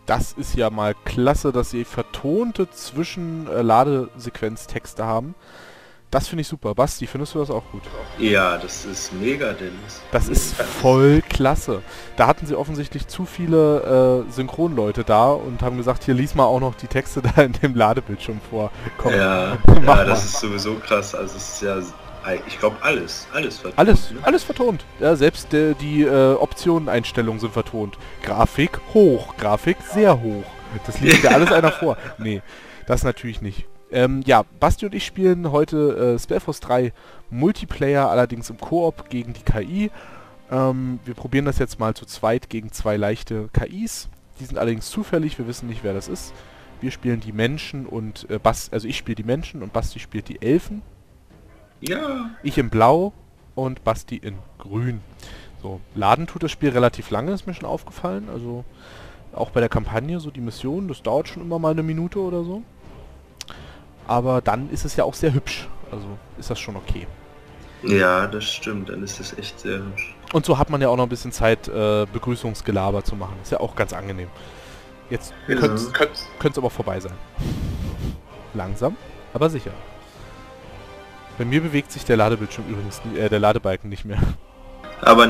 Das ist ja mal klasse, dass sie vertonte Zwischen-Ladesequenz-Texte haben. Das finde ich super. Basti, findest du das auch gut? Ja, das ist mega, Dennis. Das ist Mega. voll klasse. Da hatten sie offensichtlich zu viele Synchronleute da und haben gesagt, hier lies mal auch noch die Texte da in dem Ladebildschirm vor. Komm, Ja, mach ja, mal. das ist sowieso krass. Also es ist ja, ich glaube alles vertont, Alles, ne? alles vertont. Ja, selbst die Optioneneinstellungen sind vertont. Grafik hoch, Grafik sehr hoch. Das liest ja alles einer vor. Nee, das natürlich nicht. Ja, Basti und ich spielen heute Spellforce 3 Multiplayer, allerdings im Koop gegen die KI. Wir probieren das jetzt mal zu zweit gegen zwei leichte KIs. Die sind allerdings zufällig, wir wissen nicht, wer das ist. Wir spielen die Menschen und also ich spiele die Menschen und Basti spielt die Elfen. Ja, Ich in Blau und Basti in Grün. So, laden tut das Spiel relativ lange, ist mir schon aufgefallen. Also auch bei der Kampagne, so die Mission, das dauert schon immer mal eine Minute oder so. Aber dann ist es ja auch sehr hübsch. Also ist das schon okay. ja, das stimmt. Dann ist das echt sehr hübsch. Und so hat man ja auch noch ein bisschen Zeit, Begrüßungsgelaber zu machen. Ist ja auch ganz angenehm. Jetzt könnte es aber vorbei sein. Langsam, aber sicher. Bei mir bewegt sich der Ladebildschirm übrigens, der Ladebalken nicht mehr. Aber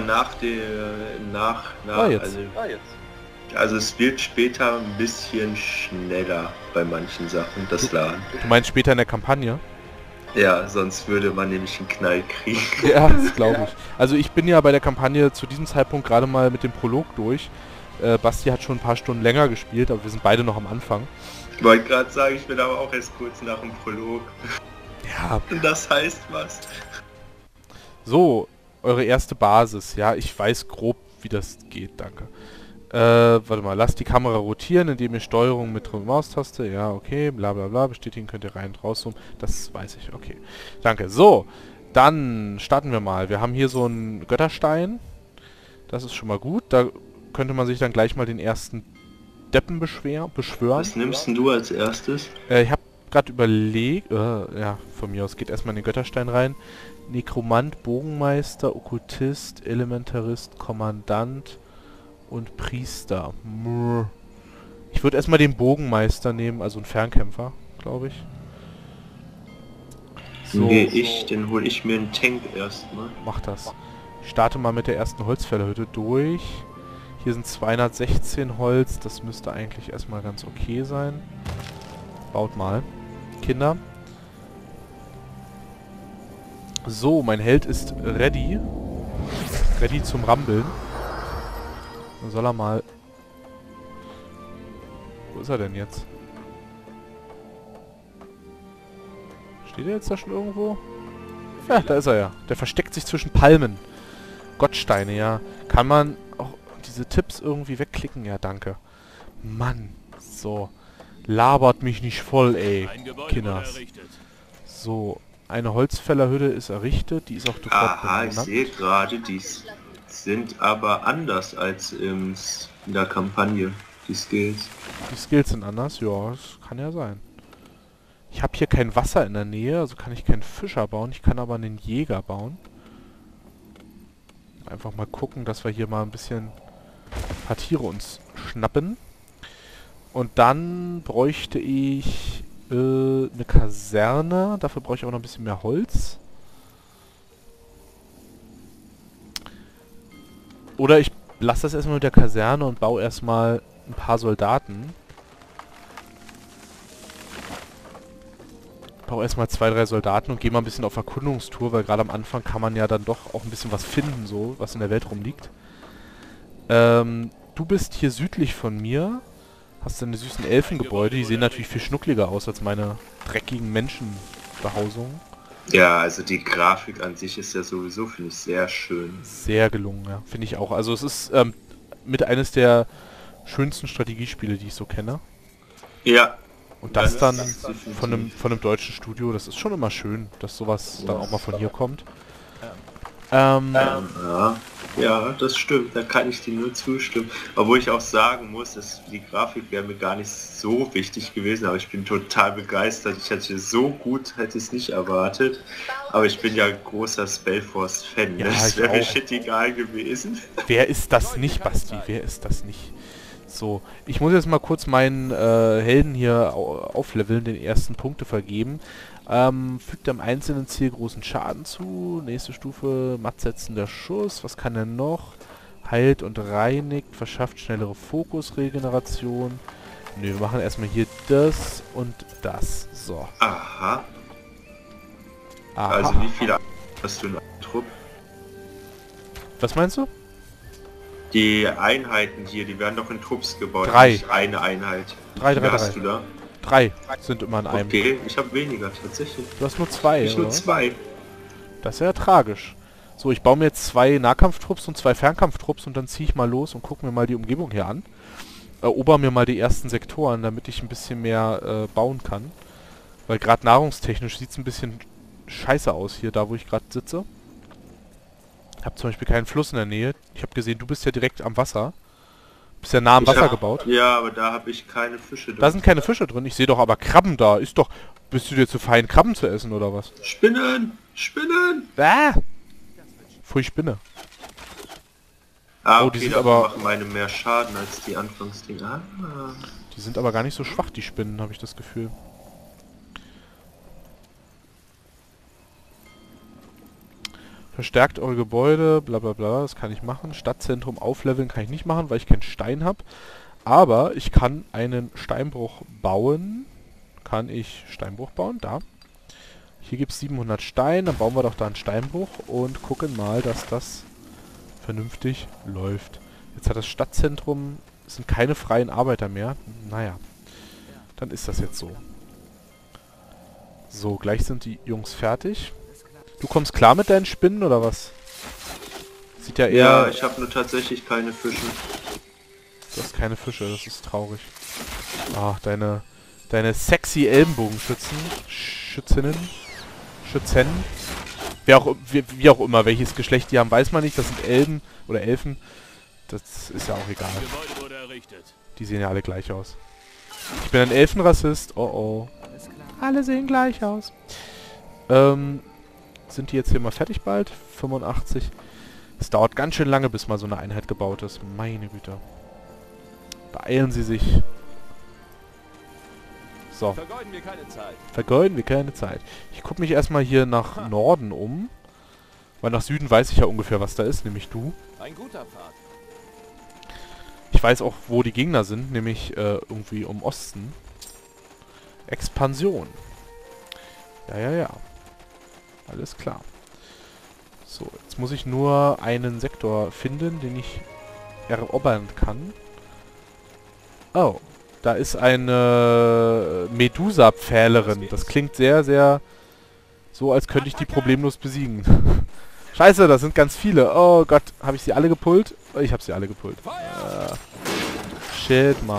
Jetzt. also es wird später ein bisschen schneller bei manchen Sachen, das Laden. Du meinst später in der Kampagne? Ja, sonst würde man nämlich einen Knall kriegen. Ja, das glaube ich. Also ich bin ja bei der Kampagne zu diesem Zeitpunkt gerade mal mit dem Prolog durch. Basti hat schon ein paar Stunden länger gespielt, aber wir sind beide noch am Anfang. Ich wollte gerade sagen, ich bin aber auch erst kurz nach dem Prolog. Ja. Und das heißt was? So, eure erste Basis. Ja, ich weiß grob, wie das geht, danke. Warte mal, lasst die Kamera rotieren, indem ihr Steuerung mit Maustaste, ja, okay, bla bla bla, bestätigen könnt ihr rein und rauszoomen, das weiß ich, okay. Danke, so, dann starten wir mal. Wir haben hier so einen Götterstein, das ist schon mal gut, da könnte man sich dann gleich mal den ersten Deppen beschwören. Was nimmst denn du als erstes? Ich habe gerade überlegt, ja, von mir aus geht erstmal in den Götterstein rein. Nekromant, Bogenmeister, Okkultist, Elementarist, Kommandant und Priester. Ich würde erstmal den Bogenmeister nehmen, also einen Fernkämpfer, glaube ich. So, Den hole ich mir einen Tank erstmal. mach das. Ich starte mal mit der ersten Holzfällerhütte durch. Hier sind 216 Holz, das müsste eigentlich erstmal ganz okay sein. Baut mal. Kinder. So, mein Held ist ready. Ready zum Rambeln. Dann soll er mal... Wo ist er denn jetzt? Steht er jetzt da schon irgendwo? Ja, da ist er ja. Der versteckt sich zwischen Palmen. Gottsteine, ja. Kann man auch diese Tipps irgendwie wegklicken? Ja, danke. Mann. So. Labert mich nicht voll, ey. Kinders. So. Eine Holzfällerhütte ist errichtet. Die ist auch sofort Aha, ich sehe gerade, die sind aber anders als in der Kampagne, die Skills. Die Skills sind anders? Ja, das kann ja sein. Ich habe hier kein Wasser in der Nähe, also kann ich keinen Fischer bauen. Ich kann aber einen Jäger bauen. Einfach mal gucken, dass wir hier mal ein bisschen paar Tiere uns schnappen. Und dann bräuchte ich eine Kaserne. Dafür brauche ich aber noch ein bisschen mehr Holz. Oder ich lasse das erstmal mit der Kaserne und baue erstmal ein paar Soldaten. Baue erstmal 2, 3 Soldaten und gehe mal ein bisschen auf Erkundungstour, weil gerade am Anfang kann man ja dann doch auch ein bisschen was finden, so, was in der Welt rumliegt. Du bist hier südlich von mir. Hast deine süßen Elfengebäude, die sehen natürlich viel schnuckliger aus als meine dreckigen Menschenbehausungen. Ja, also die Grafik an sich ist ja sowieso, finde ich, sehr schön. Sehr gelungen, ja, finde ich auch. Also es ist mit eines der schönsten Strategiespiele, die ich so kenne. Ja. Und das dann definitiv. von einem deutschen Studio, das ist schon immer schön, dass sowas dann auch mal von hier kommt. Ja, das stimmt, da kann ich dir nur zustimmen. Obwohl ich auch sagen muss, dass die Grafik wäre mir gar nicht so wichtig gewesen, aber ich bin total begeistert. Ich hätte es nicht erwartet, aber ich bin ja großer Spellforce-Fan. Ja, Das ich wäre mir auch. shit egal gewesen. Wer ist das nicht, Basti? Wer ist das nicht? So, ich muss jetzt mal kurz meinen Helden hier aufleveln, den ersten Punkte vergeben. Fügt am einzelnen Ziel großen Schaden zu. Nächste Stufe, mattsetzender Schuss. Was kann er noch? Heilt und reinigt, verschafft schnellere Fokusregeneration. Ne, wir machen erstmal hier das und das. So. Aha. Aha. Also wie viele hast du in einem Trupp? Was meinst du? Die Einheiten hier, die werden doch in Trupps gebaut. 3. Nicht eine Einheit. Drei, Wie viele hast du da? 3 sind immer in einem. Okay, ich habe weniger tatsächlich. Du hast nur 2, Ich nur oder? 2. Das ist ja tragisch. So, ich baue mir jetzt 2 Nahkampftrupps und 2 Fernkampftrupps und dann ziehe ich mal los und gucke mir mal die Umgebung hier an. Erober mir mal die ersten Sektoren, damit ich ein bisschen mehr bauen kann. Weil gerade nahrungstechnisch sieht es ein bisschen scheiße aus hier, da wo ich gerade sitze. Ich habe zum Beispiel keinen Fluss in der Nähe. Ich habe gesehen, du bist ja direkt am Wasser. Bist ja nah am Wasser gebaut. Ja, aber da habe ich keine Fische drin. Da sind keine Fische drin. Ich sehe doch aber Krabben da. Ist doch... Bist du dir zu fein, Krabben zu essen, oder was? Spinnen! Spinnen! Pfui, Spinne. Ah, Oh, okay, die sind dafür aber... machen meine mehr Schaden als die Anfangsdinger. Ah. Die sind aber gar nicht so schwach, die Spinnen, habe ich das Gefühl. Verstärkt eure Gebäude, bla bla bla, das kann ich machen. Stadtzentrum aufleveln kann ich nicht machen, weil ich keinen Stein habe. Aber ich kann einen Steinbruch bauen. Kann ich Steinbruch bauen? Da. Hier gibt es 700 Stein, dann bauen wir doch da einen Steinbruch und gucken mal, dass das vernünftig läuft. Jetzt hat das Stadtzentrum, es sind keine freien Arbeiter mehr. Naja, dann ist das jetzt so. So, gleich sind die Jungs fertig. Du kommst klar mit deinen Spinnen, oder was? Sieht ja eher... Ja, ich habe nur tatsächlich keine Fische. Du hast keine Fische, das ist traurig. Ach, deine sexy Ellenbogenschützen. Schützinnen. Schützen. Wie auch immer, welches Geschlecht die haben, weiß man nicht. Das sind Elben oder Elfen. Das ist ja auch egal. Die sehen ja alle gleich aus. Ich bin ein Elfenrassist. Oh oh. Alle sehen gleich aus. Sind die jetzt hier mal fertig bald? 85. Es dauert ganz schön lange, bis mal so eine Einheit gebaut ist. Meine Güte. Beeilen Sie sich. So. Vergeuden wir keine Zeit. Vergeuden wir keine Zeit. Ich gucke mich erstmal hier nach Norden um. Weil nach Süden weiß ich ja ungefähr, was da ist, nämlich du. Ein guter Pfad. Ich weiß auch, wo die Gegner sind, nämlich irgendwie im Osten. Expansion. Ja, ja, ja. Alles klar. So, jetzt muss ich nur einen Sektor finden, den ich erobern kann. Oh, da ist eine Medusa-Pfählerin. Das klingt sehr, sehr so, als könnte ich die problemlos besiegen. Scheiße, das sind ganz viele. Oh Gott, habe ich sie alle gepullt? Ich habe sie alle gepullt. Shit, Mann.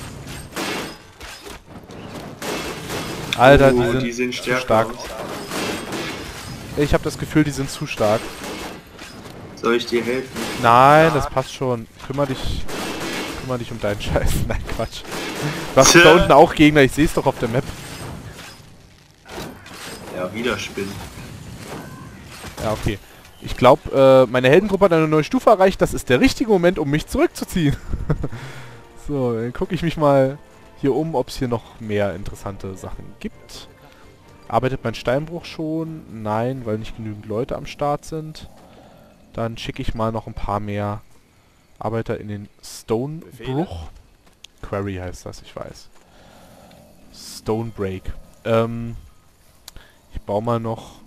Alter, die sind zu stark. Ich habe das Gefühl, die sind zu stark. Soll ich dir helfen? Nein, das passt schon. Kümmere dich um deinen Scheiß. Nein, Quatsch. Du hast da unten auch Gegner, ich sehe es doch auf der Map. Ja, wieder Spinnen. Ja, okay. Ich glaube, meine Heldengruppe hat eine neue Stufe erreicht. Das ist der richtige Moment, um mich zurückzuziehen. So, dann gucke ich mich mal hier um, ob es hier noch mehr interessante Sachen gibt. Arbeitet mein Steinbruch schon? Nein, weil nicht genügend Leute am Start sind. Dann schicke ich mal noch ein paar mehr Arbeiter in den Stonebruch. Quarry heißt das, ich weiß. Stonebreak. Ich baue mal noch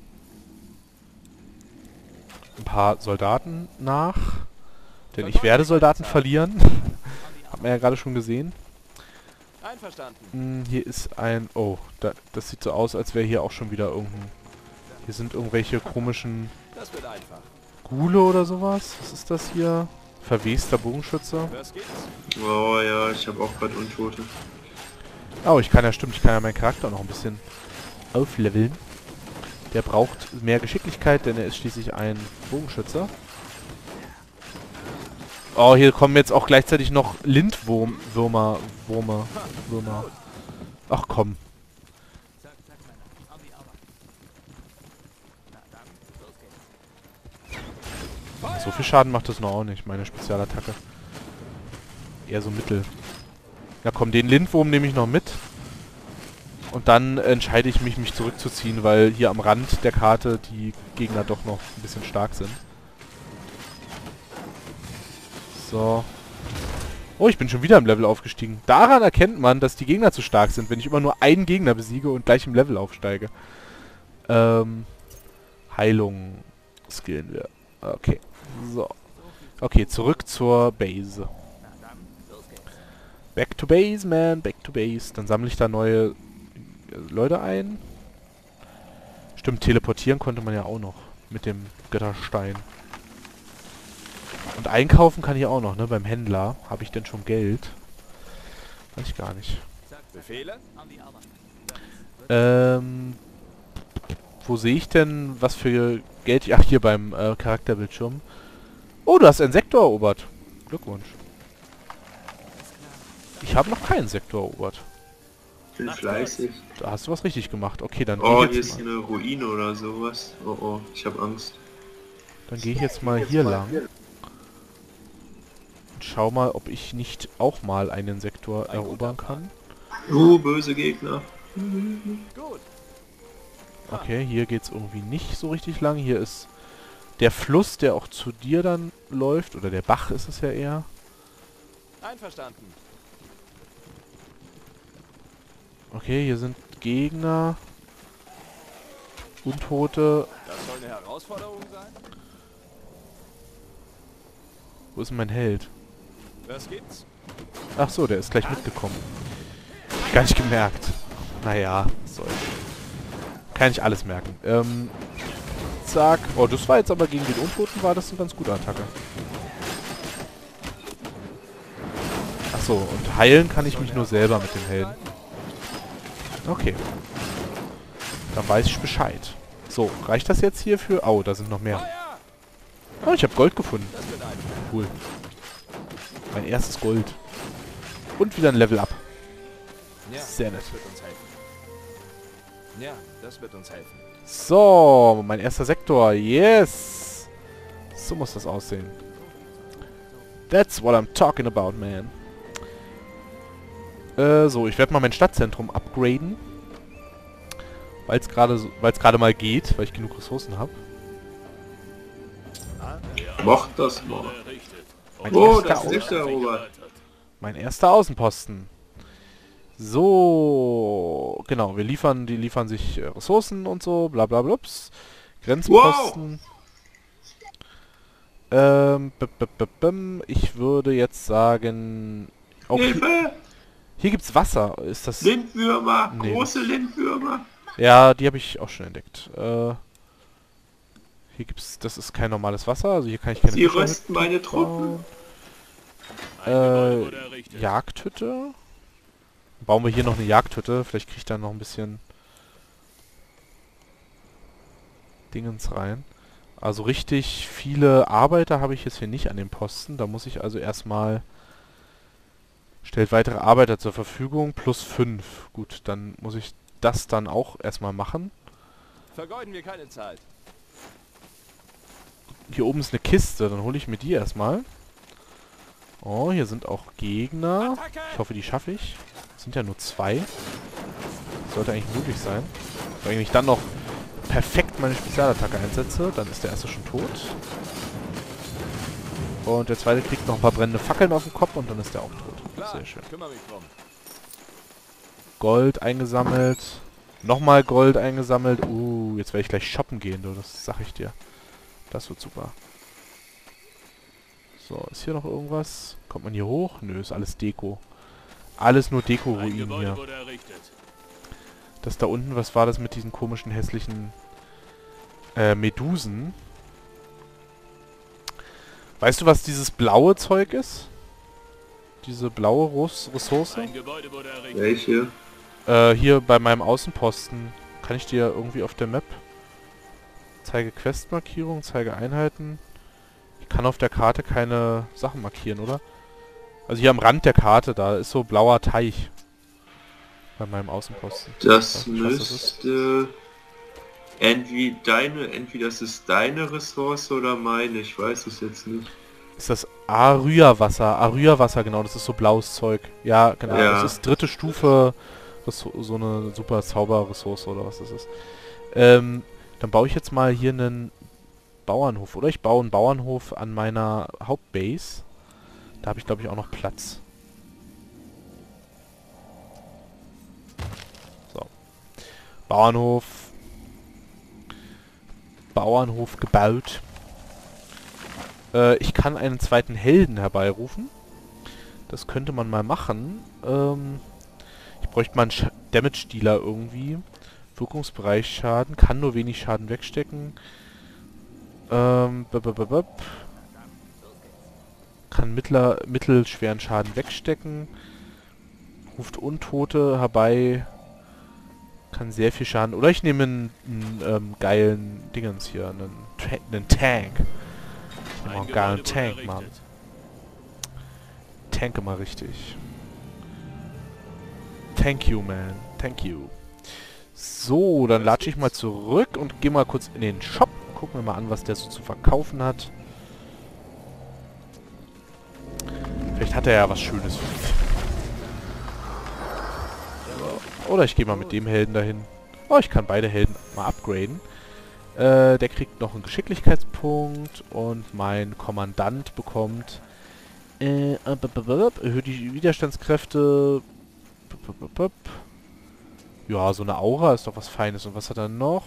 ein paar Soldaten nach. Denn ich werde Soldaten verlieren. Hat man ja gerade schon gesehen. Einverstanden. Hier ist ein... Oh, das sieht so aus, als wäre hier auch schon wieder irgendein... Hier sind irgendwelche komischen... Das wird einfach. Gule oder sowas? Was ist das hier? Verwester Bogenschütze. Was gibt's? Oh ja, ich habe auch gerade Untote. Oh, ich kann ja meinen Charakter noch ein bisschen aufleveln. Der braucht mehr Geschicklichkeit, denn er ist schließlich ein Bogenschütze. Oh, hier kommen jetzt auch gleichzeitig noch Lindwürmer. Ach komm. So viel Schaden macht das noch auch nicht, meine Spezialattacke. eher so mittel. Ja komm, den Lindwurm nehme ich noch mit. Und dann entscheide ich mich, mich zurückzuziehen, weil hier am Rand der Karte die Gegner doch noch ein bisschen stark sind. So. Oh, ich bin schon wieder im Level aufgestiegen. Daran erkennt man, dass die Gegner zu stark sind, wenn ich immer nur einen Gegner besiege und gleich im Level aufsteige. Heilung skillen wir. Okay. So. Okay, zurück zur Base. Back to Base, man. Back to Base. Dann sammle ich da neue Leute ein. Stimmt, teleportieren konnte man ja auch noch. Mit dem Götterstein. Und einkaufen kann ich auch noch, ne? Beim Händler. Habe ich denn schon Geld? Weiß ich gar nicht. Befehle? Wo sehe ich denn, was für Geld... Ach, hier beim Charakterbildschirm. Oh, du hast einen Sektor erobert. Glückwunsch. Ich habe noch keinen Sektor erobert. Bin fleißig. Da hast du was richtig gemacht. Okay, dann Oh, gehe hier ich ist jetzt mal. eine Ruine oder sowas. Oh, oh, ich habe Angst. Dann gehe ich jetzt mal hier lang. Und schau mal, ob ich nicht auch mal einen Sektor erobern kann. Böse Gegner. Gut. Okay, hier geht's irgendwie nicht so richtig lang. Hier ist der Fluss, der auch zu dir dann läuft. Oder der Bach ist es ja eher. Einverstanden. Okay, hier sind Gegner. Untote. Das soll eine Herausforderung sein? Wo ist denn mein Held? Was gibt's? Ach so, der ist gleich mitgekommen. Hab ich gar nicht gemerkt. Naja, was soll's. Kann ich alles merken. Zack. Oh, das war jetzt aber gegen den Untoten, war das eine ganz gute Attacke. Ach so, und heilen kann ich mich nur selber mit dem Helden. Okay. Dann weiß ich Bescheid. So, reicht das jetzt hier für... Oh, da sind noch mehr. Feuer! Oh, ich habe Gold gefunden. Das wird einfach. Cool. Mein erstes Gold. Und wieder ein Level up. Ja, Sehr nett. das wird uns helfen. Ja, das wird uns helfen. So, mein erster Sektor. Yes! So muss das aussehen. That's what I'm talking about, man. So, ich werde mal mein Stadtzentrum upgraden. Weil es gerade mal geht, weil ich genug Ressourcen habe. Mach das mal. Mein, Oh, erster das ist nicht erobert. mein erster Außenposten. So, genau, die liefern sich Ressourcen und so, bla bla blups. Grenzposten. Ich würde jetzt sagen... Okay, Hilfe! hier gibt's Wasser. Ist das... Lindwürmer! Nee. Große Lindwürmer! Ja, die habe ich auch schon entdeckt. Hier gibt's... Das ist kein normales Wasser, also hier kann ich keine Sie Fische rösten meine Truppen! bauen. Jagdhütte? Bauen wir hier noch eine Jagdhütte. Vielleicht kriege ich da noch ein bisschen... Dingens rein. Also richtig viele Arbeiter habe ich jetzt hier nicht an dem Posten. Da muss ich also erstmal... Stellt weitere Arbeiter zur Verfügung, plus 5. Gut, dann muss ich das dann auch erstmal machen. Vergeuden wir keine Zeit. Hier oben ist eine Kiste, dann hole ich mir die erstmal. Oh, hier sind auch Gegner. Attacke! Ich hoffe, die schaffe ich. Es sind ja nur 2. Sollte eigentlich möglich sein. Wenn ich dann noch perfekt meine Spezialattacke einsetze, dann ist der erste schon tot. Und der zweite kriegt noch ein paar brennende Fackeln auf den Kopf und dann ist der auch tot. Klar, Sehr schön. ich kümmere mich drum. Gold eingesammelt. Nochmal Gold eingesammelt. Jetzt werde ich gleich shoppen gehen, du. Das sag ich dir. Das wird super. So, ist hier noch irgendwas? Kommt man hier hoch? Nö, ist alles Deko. Alles nur Deko-Ruinen hier. Das da unten, was war das mit diesen komischen, hässlichen Medusen? Weißt du, was dieses blaue Zeug ist? Diese blaue Ressource? Welche? Hier bei meinem Außenposten. Kann ich dir irgendwie auf der Map... Zeige Questmarkierung, zeige Einheiten. Ich kann auf der Karte keine Sachen markieren, oder? Also hier am Rand der Karte, da ist so blauer Teich. Bei meinem Außenposten. Das Ich weiß nicht, was das ist. müsste... Entweder das ist deine Ressource oder meine, ich weiß es jetzt nicht. Ist das Arya-Wasser? Arya-Wasser, genau, das ist so blaues Zeug. Ja, genau, Ja. das ist dritte Stufe, so eine super Zauberressource oder was das ist. Dann baue ich jetzt mal hier einen Bauernhof. Oder ich baue einen Bauernhof an meiner Hauptbase. Da habe ich, glaube ich, auch noch Platz. So. Bauernhof. Bauernhof gebaut. Ich kann einen zweiten Helden herbeirufen. Das könnte man mal machen. Ich bräuchte mal einen Damage-Dealer irgendwie. Wirkungsbereich Schaden. Kann nur wenig Schaden wegstecken. Kann mittelschweren Schaden wegstecken. Ruft Untote herbei. Kann sehr viel Schaden. Oder ich nehme einen geilen Dingens hier. Einen Tank. Ich nehme auch einen geilen Tank, Mann. Tanke mal richtig. Thank you, man. Thank you. So, dann latsche ich mal zurück und gehe mal kurz in den Shop. Gucken wir mal an, was der so zu verkaufen hat. Vielleicht hat er ja was Schönes. Oder ich gehe mal mit dem Helden dahin. Oh, ich kann beide Helden mal upgraden. Der kriegt noch einen Geschicklichkeitspunkt und mein Kommandant bekommt erhöht die Widerstandskräfte. Ja, so eine Aura ist doch was Feines. Und was hat er noch?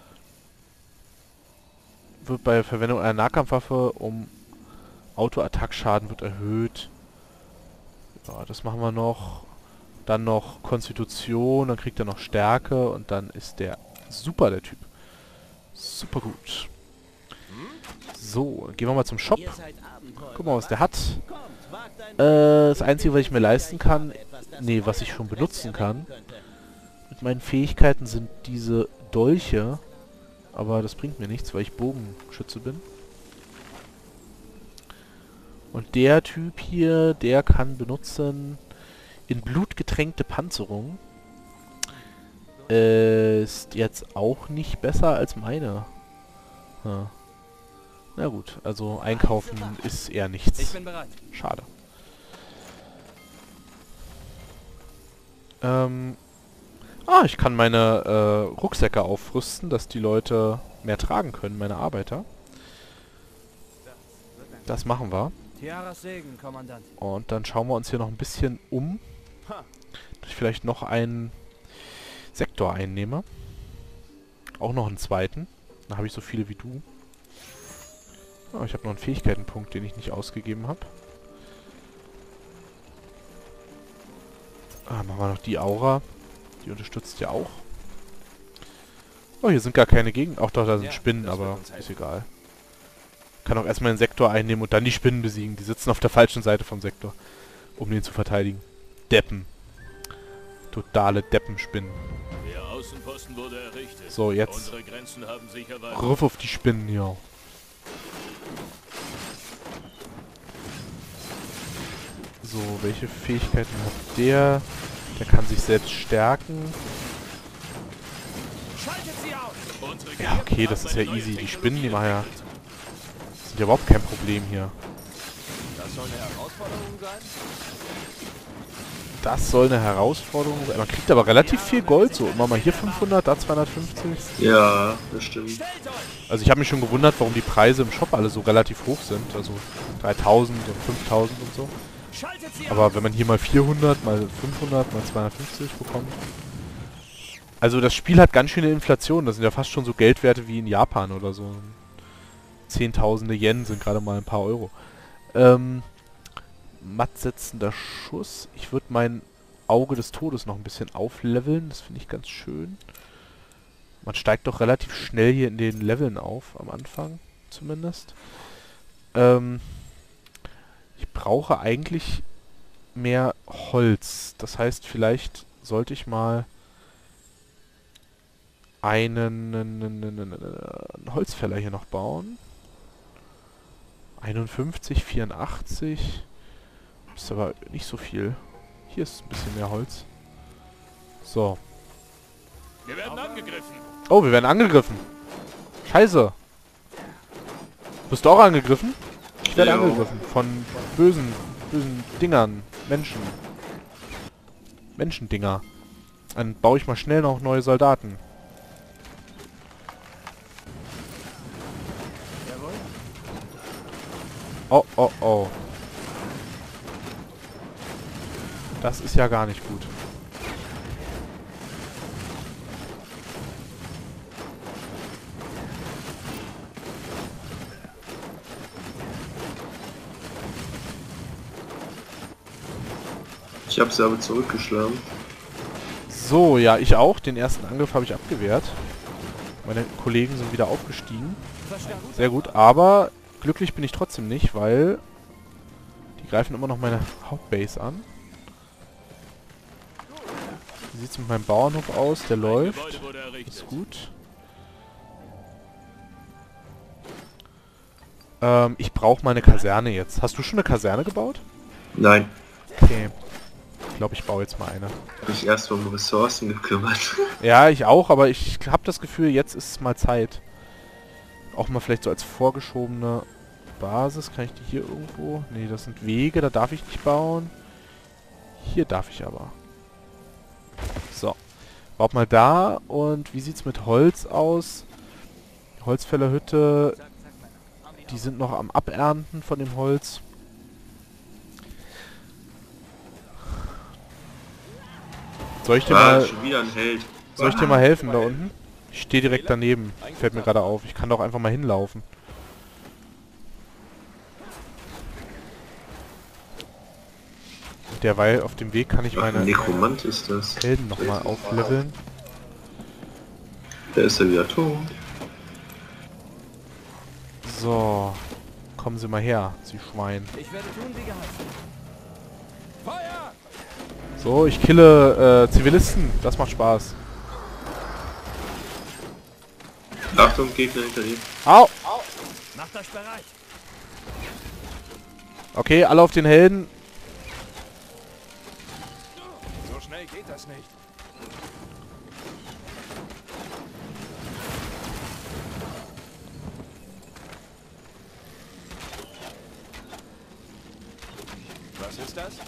Wird bei Verwendung einer Nahkampfwaffe um Auto-Attack-Schaden wird erhöht. Ja, das machen wir noch. Dann noch Konstitution, dann kriegt er noch Stärke und dann ist der super, der Typ. Super gut. So, gehen wir mal zum Shop. Guck mal, was der hat. Das Einzige, was ich mir leisten kann, nee, was ich schon benutzen kann, mit meinen Fähigkeiten sind diese Dolche. Aber das bringt mir nichts, weil ich Bogenschütze bin. Und der Typ hier, der kann benutzen in Blut getränkte Panzerung. Ist jetzt auch nicht besser als meine. Ja. Na gut, also einkaufen ist eher nichts. Ich bin bereit. Schade. Ich kann meine Rucksäcke aufrüsten, dass die Leute mehr tragen können, meine Arbeiter. Das machen wir. Tiaras Segen, Kommandant. Und dann schauen wir uns hier noch ein bisschen um. Dass ich vielleicht noch einen Sektor einnehme. Auch noch einen zweiten. Dann habe ich so viele wie du. Oh, ich habe noch einen Fähigkeitenpunkt, den ich nicht ausgegeben habe. Machen wir noch die Aura. Die unterstützt ja auch. Oh, hier sind gar keine Gegend. Auch doch, da sind Spinnen, aber ist egal. Kann auch erstmal den Sektor einnehmen und dann die Spinnen besiegen. Die sitzen auf der falschen Seite vom Sektor, um den zu verteidigen. Deppen. Totale Deppenspinnen. Der Außenposten wurde errichtet. So, jetzt Unsere Grenzen haben sich erweitert. Rüff auf die Spinnen hier. So, welche Fähigkeiten hat der? Der kann sich selbst stärken. Ja, okay, das ist ja easy. Die Spinnen, die machen ja... sind ja überhaupt kein Problem hier. Das soll eine Herausforderung sein? Das soll eine Herausforderung sein. Man kriegt aber relativ viel Gold so. Immer mal hier 500, da 250. Ja, das stimmt. Also ich habe mich schon gewundert, warum die Preise im Shop alle so relativ hoch sind. Also 3000 und 5000 und so. Aber wenn man hier mal 400, mal 500, mal 250 bekommt. Also das Spiel hat ganz schöne Inflation. Das sind ja fast schon so Geldwerte wie in Japan oder so. Zehntausende Yen sind gerade mal ein paar Euro. Matt setzender Schuss. Ich würde mein Auge des Todes noch ein bisschen aufleveln. Das finde ich ganz schön. Man steigt doch relativ schnell hier in den Leveln auf. Am Anfang zumindest. Ich brauche eigentlich mehr Holz. Das heißt, vielleicht sollte ich mal einen Holzfäller hier noch bauen. 51, 84. Ist aber nicht so viel. Hier ist ein bisschen mehr Holz. So. Wir werden angegriffen. Oh, wir werden angegriffen. Scheiße. Bist du auch angegriffen? Ich werde Ja. angegriffen von bösen Dingern. Menschendinger. Dann baue ich mal schnell noch neue Soldaten. Oh, oh, oh. Das ist ja gar nicht gut. Ich habe sie aber zurückgeschlagen. So, ja, ich auch. Den ersten Angriff habe ich abgewehrt. Meine Kollegen sind wieder aufgestiegen. Sehr gut, aber glücklich bin ich trotzdem nicht, weil die greifen immer noch meine Hauptbase an. Wie sieht es mit meinem Bauernhof aus? Der läuft. Gebäude wurde errichtet. Ist gut. Ich brauche mal eine Kaserne jetzt. Hast du schon eine Kaserne gebaut? Nein, Okay. Ich glaube, ich baue jetzt mal eine. hab mich erst um Ressourcen gekümmert. Ja, ich auch, aber ich habe das Gefühl, jetzt ist es mal Zeit. Auch mal vielleicht so als vorgeschobene Basis. Kann ich die hier irgendwo... Nee, das sind Wege, da darf ich nicht bauen. Hier darf ich aber. So. Baut mal da. Und wie sieht's mit Holz aus? Die Holzfällerhütte. Die sind noch am Abernten von dem Holz. Soll ich dir mal... Schon wieder ein Held. Soll ich dir mal helfen da unten? Ich stehe direkt daneben. Fällt mir gerade auf. Ich kann doch einfach mal hinlaufen. Derweil auf dem Weg kann ich Ach, meine ein Nekromant ist das. Helden nochmal aufleveln. Der ist ja wieder tot. So. Kommen Sie mal her, Sie Schwein. Ich werde tun, wie geheißen. Feuer! So, ich kille Zivilisten. Das macht Spaß. Achtung, Gegner hinter dir. Au! Macht euch bereit! Okay, alle auf den Helden. So schnell geht das nicht. Was ist das?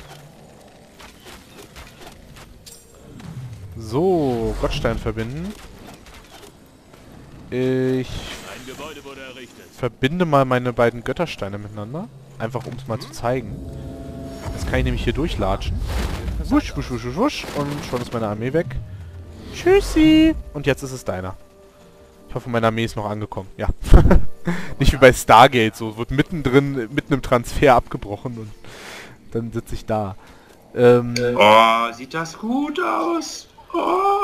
So, Gottstein verbinden. Ich Ein Gebäude wurde errichtet. verbinde mal meine beiden Göttersteine miteinander. Einfach um es mal zu zeigen. Jetzt kann ich nämlich hier durchlatschen. Wusch, wusch, wusch, wusch, wusch. Und schon ist meine Armee weg. Tschüssi. Und jetzt ist es deiner. Ich hoffe, meine Armee ist noch angekommen. Ja. Nicht wie bei Stargate. So wird mittendrin, mitten im Transfer abgebrochen. Und dann sitze ich da. Oh, sieht das gut aus. Oh.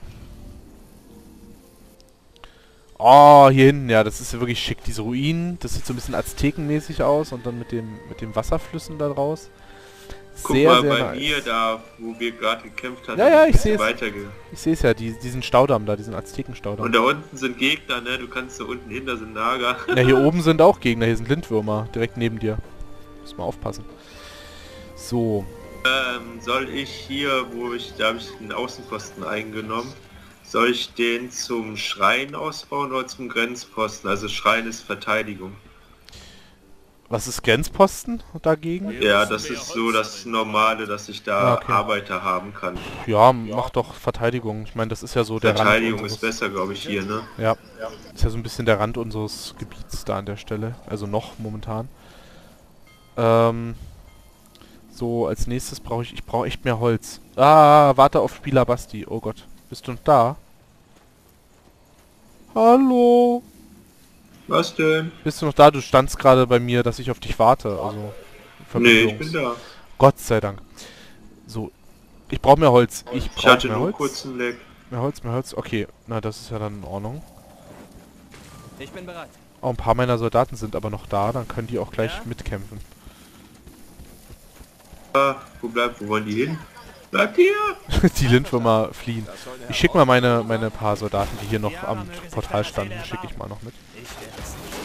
Oh, hier hinten, ja, das ist ja wirklich schick. Diese Ruinen, das sieht so ein bisschen aztekenmäßig aus. Und dann mit den Wasserflüssen da draus. Guck mal bei mir da, wo wir gerade gekämpft hatten. Ja, ja, ich ist seh's. weiterge- Ich sehe es ja, diesen Staudamm da, diesen Aztekenstaudamm. Und da unten sind Gegner, ne? Du kannst da unten hin, da sind Nager. Na, hier oben sind auch Gegner, hier sind Lindwürmer, direkt neben dir. Muss mal aufpassen. So. Soll ich hier, da habe ich den Außenposten eingenommen, soll ich den zum Schrein ausbauen oder zum Grenzposten? Also Schrein ist Verteidigung. Was ist Grenzposten dagegen? Ja, das ist so das Normale, dass ich da Okay. Arbeiter haben kann. Ja, mach doch Verteidigung. Ich meine, das ist ja so der Verteidigung Rand ist besser, glaube ich, hier, ne? Ja, ist ja so ein bisschen der Rand unseres Gebiets da an der Stelle. Also noch momentan. So, als nächstes brauche ich echt mehr Holz. Ah, warte auf Spieler Basti. Oh Gott, bist du noch da? Hallo? Was denn? Bist du noch da? Du standst gerade bei mir, dass ich auf dich warte. Also, Nee, ich bin da. Gott sei Dank. So, ich brauche mehr Holz. Ich Ich brauche hatte mehr nur Holz. kurz einen Leck. Mehr Holz, mehr Holz. Okay, na, das ist ja dann in Ordnung. Ich bin bereit. Auch ein paar meiner Soldaten sind aber noch da. Dann können die auch gleich Ja? mitkämpfen. Wo wollen die hin? Bleibt hier! Die Lindwürmer fliehen. Ich schicke mal meine paar Soldaten, die hier noch am Portal standen, schicke ich mal noch mit. Ich werde es nicht.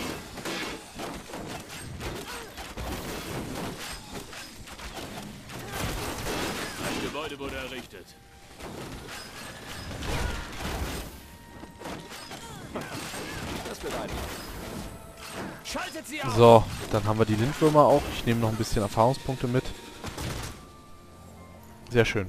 Ein Gebäude wurde errichtet. Das wird einfach. Schaltet sie auf! So, dann haben wir die Lindwürmer auch. Ich nehme noch ein bisschen Erfahrungspunkte mit. Sehr schön.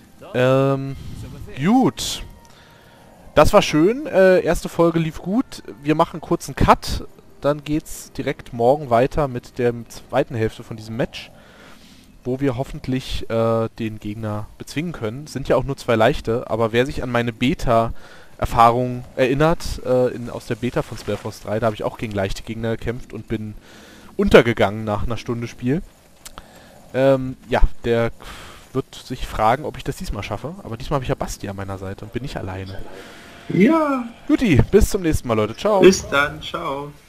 Gut. Das war schön. Erste Folge lief gut. Wir machen kurz einen Cut. Dann geht's direkt morgen weiter mit der zweiten Hälfte von diesem Match, wo wir hoffentlich den Gegner bezwingen können. Sind ja auch nur 2 leichte, aber wer sich an meine Beta-Erfahrung erinnert, aus der Beta von Spellforce 3, da habe ich auch gegen leichte Gegner gekämpft und bin untergegangen nach einer Stunde Spiel. Ja, der wird sich fragen, ob ich das diesmal schaffe, aber diesmal habe ich ja Basti an meiner Seite und bin nicht alleine. Ja, Guti, bis zum nächsten Mal, Leute. Ciao. bis dann, ciao.